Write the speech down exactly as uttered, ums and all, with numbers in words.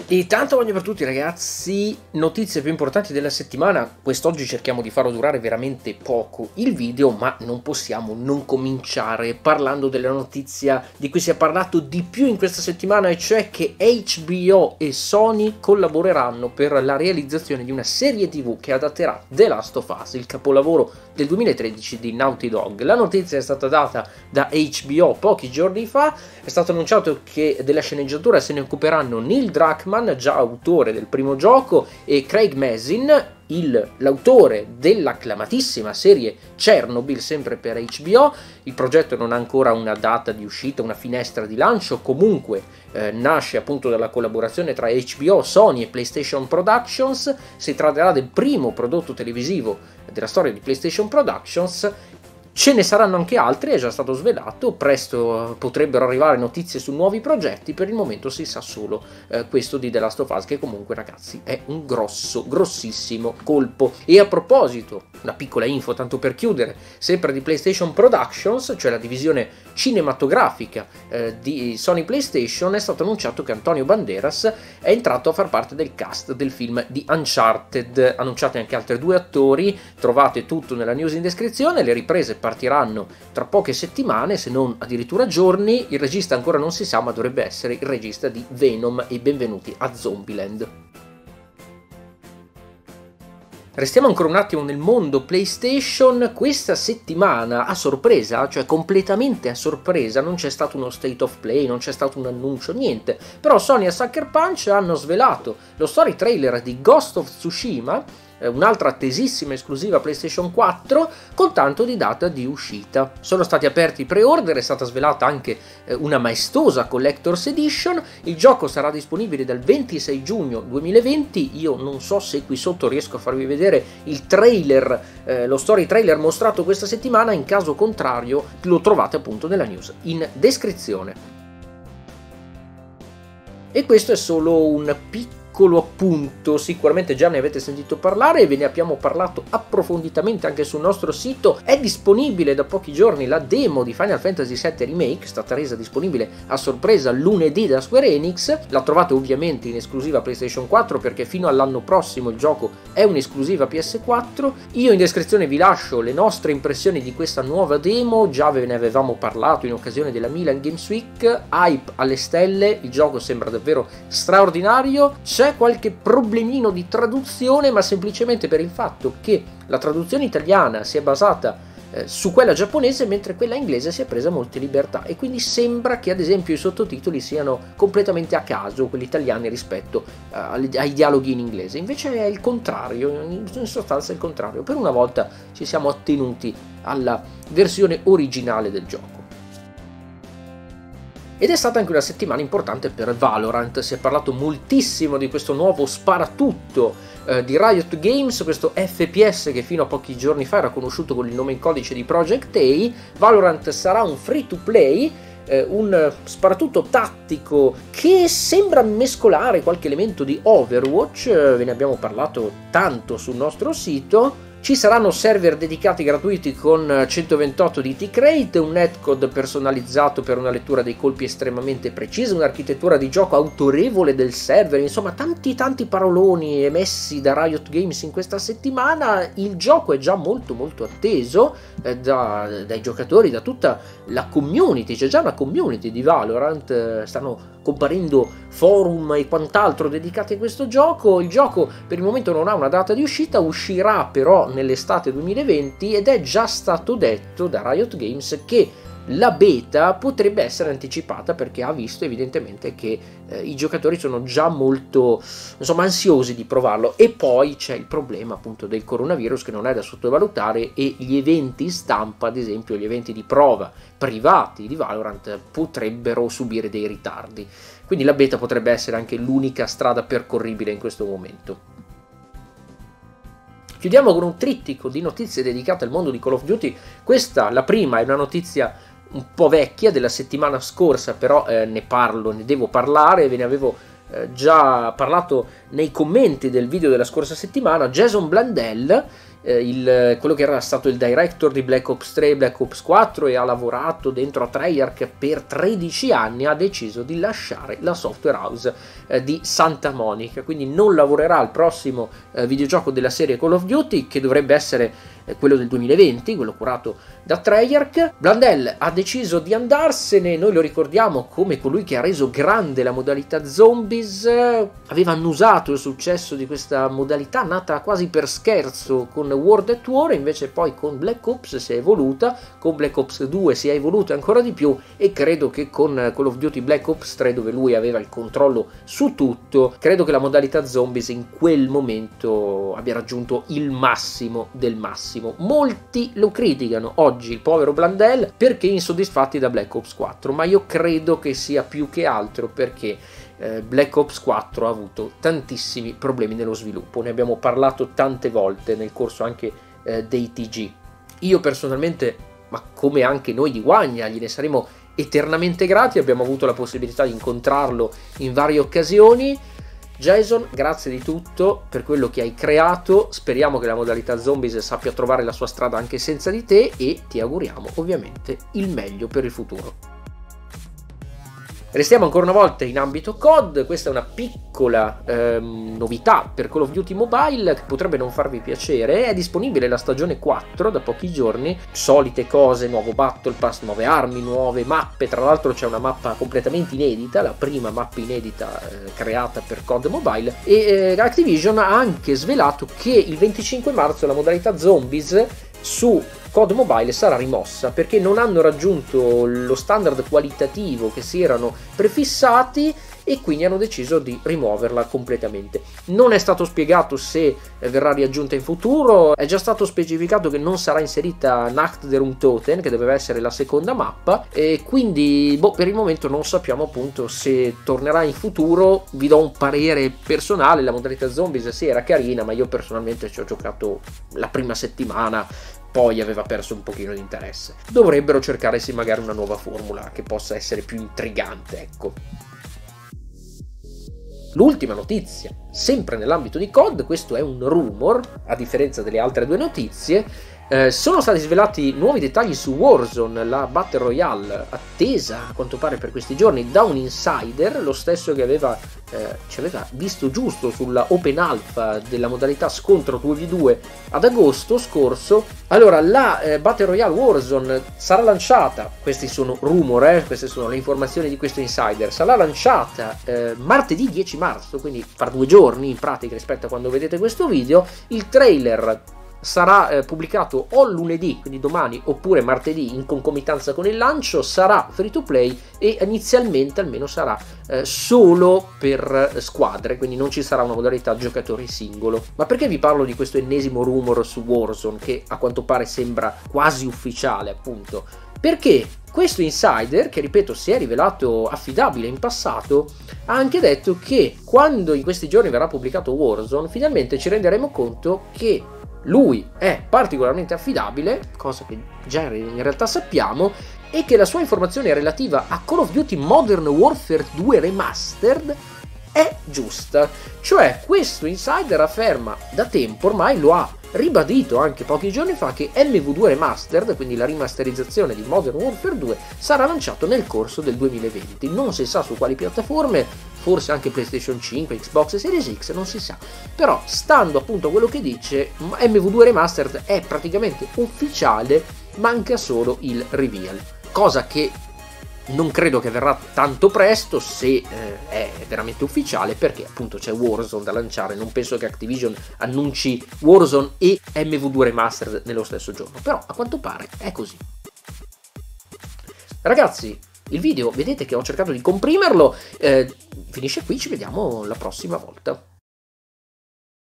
E tanto voglio per tutti ragazzi, notizie più importanti della settimana. Quest'oggi cerchiamo di farlo durare veramente poco il video, ma non possiamo non cominciare parlando della notizia di cui si è parlato di più in questa settimana, e cioè che H B O e Sony collaboreranno per la realizzazione di una serie tv che adatterà The Last of Us, il capolavoro del duemilatredici di Naughty Dog. La notizia è stata data da H B O pochi giorni fa. È stato annunciato che della sceneggiatura se ne occuperanno Neil Druckmann, già autore del primo gioco, e Craig Mazin, l'autore dell'acclamatissima serie Chernobyl, sempre per H B O. Il progetto non ha ancora una data di uscita, una finestra di lancio, comunque eh, nasce appunto dalla collaborazione tra H B O, Sony e PlayStation Productions. Si tratterà del primo prodotto televisivo della storia di PlayStation Productions. Ce ne saranno anche altri, è già stato svelato, presto potrebbero arrivare notizie su nuovi progetti. Per il momento si sa solo eh, questo di The Last of Us, che comunque ragazzi è un grosso, grossissimo colpo. E a proposito, una piccola info tanto per chiudere, sempre di PlayStation Productions, cioè la divisione cinematografica eh, di Sony PlayStation, è stato annunciato che Antonio Banderas è entrato a far parte del cast del film di Uncharted. Annunciate anche altri due attori, trovate tutto nella news in descrizione. Le riprese partiranno tra poche settimane, se non addirittura giorni. Il regista ancora non si sa, ma dovrebbe essere il regista di Venom e Benvenuti a Zombieland. Restiamo ancora un attimo nel mondo PlayStation. Questa settimana, a sorpresa, cioè completamente a sorpresa, non c'è stato uno state of play, non c'è stato un annuncio, niente. Però Sony e Sucker Punch hanno svelato lo story trailer di Ghost of Tsushima, un'altra attesissima esclusiva PlayStation quattro, con tanto di data di uscita. Sono stati aperti i pre-order, è stata svelata anche una maestosa Collector's Edition. Il gioco sarà disponibile dal ventisei giugno duemilaventi. Io non so se qui sotto riesco a farvi vedere il trailer, eh, lo story trailer mostrato questa settimana. In caso contrario lo trovate appunto nella news in descrizione. E questo è solo un piccolo appunto, sicuramente già ne avete sentito parlare e ve ne abbiamo parlato approfonditamente anche sul nostro sito. È disponibile da pochi giorni la demo di Final Fantasy sette Remake, è stata resa disponibile a sorpresa lunedì da Square Enix. La trovate ovviamente in esclusiva PlayStation quattro, perché fino all'anno prossimo il gioco è un'esclusiva P S quattro. Io in descrizione vi lascio le nostre impressioni di questa nuova demo, già ve ne avevamo parlato in occasione della Milan Games Week. Hype alle stelle, il gioco sembra davvero straordinario. C'è qualche problemino di traduzione, ma semplicemente per il fatto che la traduzione italiana si è basata eh, su quella giapponese, mentre quella inglese si è presa molte libertà, e quindi sembra che ad esempio i sottotitoli siano completamente a caso, quelli italiani, rispetto eh, ai dialoghi in inglese. Invece è il contrario, in sostanza è il contrario. Per una volta ci siamo attenuti alla versione originale del gioco. Ed è stata anche una settimana importante per Valorant. Si è parlato moltissimo di questo nuovo sparatutto eh, di Riot Games, questo F P S che fino a pochi giorni fa era conosciuto con il nome in codice di Project A. Valorant sarà un free to play, eh, un sparatutto tattico che sembra mescolare qualche elemento di Overwatch. Ve ne abbiamo parlato tanto sul nostro sito. Ci saranno server dedicati gratuiti con centoventotto di tick rate, un netcode personalizzato per una lettura dei colpi estremamente precisa, un'architettura di gioco autorevole del server, insomma tanti tanti paroloni emessi da Riot Games in questa settimana. Il gioco è già molto molto atteso eh, da, dai giocatori, da tutta la community. C'è già una community di Valorant, eh, stanno comparendo forum e quant'altro dedicati a questo gioco. Il gioco per il momento non ha una data di uscita, uscirà però nell'estate duemilaventi, ed è già stato detto da Riot Games che la beta potrebbe essere anticipata, perché ha visto evidentemente che eh, i giocatori sono già molto, insomma, ansiosi di provarlo. E poi c'è il problema appunto del coronavirus, che non è da sottovalutare, e gli eventi stampa, ad esempio gli eventi di prova privati di Valorant, potrebbero subire dei ritardi. Quindi la beta potrebbe essere anche l'unica strada percorribile in questo momento. Chiudiamo con un trittico di notizie dedicate al mondo di Call of Duty. Questa, la prima, è una notizia un po' vecchia, della settimana scorsa, però eh, ne parlo, ne devo parlare, ve ne avevo eh, già parlato nei commenti del video della scorsa settimana. Jason Blundell eh, il, quello che era stato il director di Black Ops tre e Black Ops quattro e ha lavorato dentro a Treyarch per tredici anni, ha deciso di lasciare la software house eh, di Santa Monica, quindi non lavorerà al prossimo eh, videogioco della serie Call of Duty, che dovrebbe essere eh, quello del duemilaventi, quello curato da Treyarch. Blundell ha deciso di andarsene, noi lo ricordiamo come colui che ha reso grande la modalità zombies, aveva annusato il successo di questa modalità nata quasi per scherzo con World at War, invece poi con Black Ops si è evoluta, con Black Ops due si è evoluta ancora di più, e credo che con Call of Duty Black Ops tre, dove lui aveva il controllo su tutto, credo che la modalità zombies in quel momento abbia raggiunto il massimo del massimo. Molti lo criticano oggi, il povero Blundell, perché insoddisfatti da Black Ops quattro, ma io credo che sia più che altro perché eh, Black Ops quattro ha avuto tantissimi problemi nello sviluppo, ne abbiamo parlato tante volte nel corso anche eh, dei T G. Io personalmente, ma come anche noi di Guagna, gliene saremo eternamente grati, abbiamo avuto la possibilità di incontrarlo in varie occasioni. Jason, grazie di tutto per quello che hai creato, speriamo che la modalità zombies sappia trovare la sua strada anche senza di te, e ti auguriamo ovviamente il meglio per il futuro. Restiamo ancora una volta in ambito C O D, questa è una piccola ehm, novità per Call of Duty Mobile che potrebbe non farvi piacere. È disponibile la stagione quattro da pochi giorni, solite cose, nuovo Battle Pass, nuove armi, nuove mappe, tra l'altro c'è una mappa completamente inedita, la prima mappa inedita eh, creata per C O D Mobile, e eh, Activision ha anche svelato che il venticinque marzo la modalità zombies su C O D Mobile sarà rimossa perché non hanno raggiunto lo standard qualitativo che si erano prefissati, e quindi hanno deciso di rimuoverla completamente. Non è stato spiegato se verrà riaggiunta in futuro, è già stato specificato che non sarà inserita Nacht der Untoten, che doveva essere la seconda mappa, e quindi boh, per il momento non sappiamo appunto se tornerà in futuro. Vi do un parere personale: la modalità zombies sì, era carina, ma io personalmente ci ho giocato la prima settimana, poi aveva perso un pochino di interesse. Dovrebbero cercare sì magari una nuova formula che possa essere più intrigante, ecco. L'ultima notizia, sempre nell'ambito di C O D, questo è un rumor, a differenza delle altre due notizie, eh, sono stati svelati nuovi dettagli su Warzone, la Battle Royale attesa a quanto pare per questi giorni da un insider, lo stesso che aveva, eh, ci aveva visto giusto sulla Open Alpha della modalità scontro due vu due ad agosto scorso. Allora, la eh, Battle Royale Warzone sarà lanciata, questi sono rumor, eh, queste sono le informazioni di questo insider, sarà lanciata eh, martedì dieci marzo, quindi fra due giorni in pratica rispetto a quando vedete questo video. Il trailer sarà eh, pubblicato o lunedì, quindi domani, oppure martedì in concomitanza con il lancio. Sarà free to play e inizialmente almeno sarà eh, solo per eh, squadre, quindi non ci sarà una modalità giocatore singolo. Ma perché vi parlo di questo ennesimo rumor su Warzone, che a quanto pare sembra quasi ufficiale, appunto? Perché questo insider, che ripeto si è rivelato affidabile in passato, ha anche detto che quando in questi giorni verrà pubblicato Warzone finalmente ci renderemo conto che lui è particolarmente affidabile, cosa che già in realtà sappiamo, e che la sua informazione relativa a Call of Duty Modern Warfare due Remastered è giusta. Cioè, questo insider afferma da tempo, ormai lo ha ribadito anche pochi giorni fa, che M V due Remastered, quindi la rimasterizzazione di Modern Warfare due, sarà lanciato nel corso del duemilaventi. Non si sa su quali piattaforme, forse anche PlayStation cinque, Xbox e Series X, non si sa. Però, stando appunto a quello che dice, M V due Remastered è praticamente ufficiale, manca solo il reveal. Cosa che non credo che verrà tanto presto, se eh, è veramente ufficiale, perché appunto c'è Warzone da lanciare. Non penso che Activision annunci Warzone e M V due Remastered nello stesso giorno, però a quanto pare è così. Ragazzi, il video vedete che ho cercato di comprimerlo, eh, finisce qui, ci vediamo la prossima volta.